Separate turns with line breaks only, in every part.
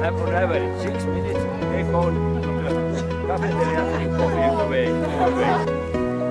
on average 6 minutes. They go from the cafeteria and coffee away.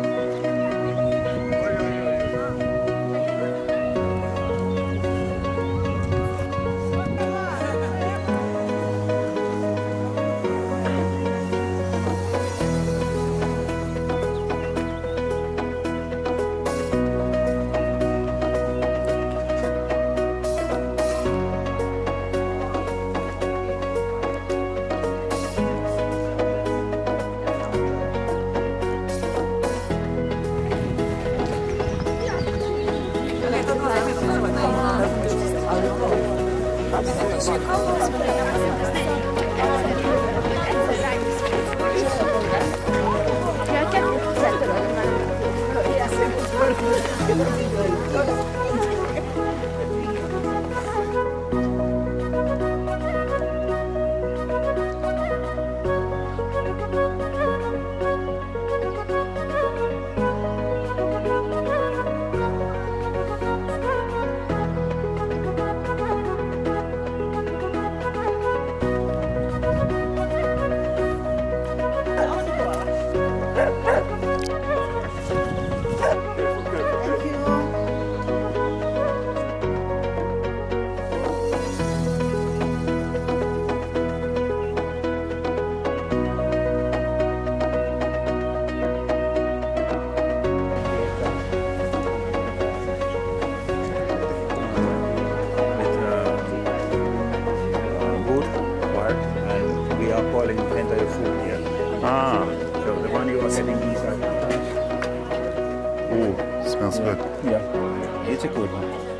Calling the entire food here.
Ah.
So the one you are getting inside.
Oh, smells good.
Yeah, it's a good one.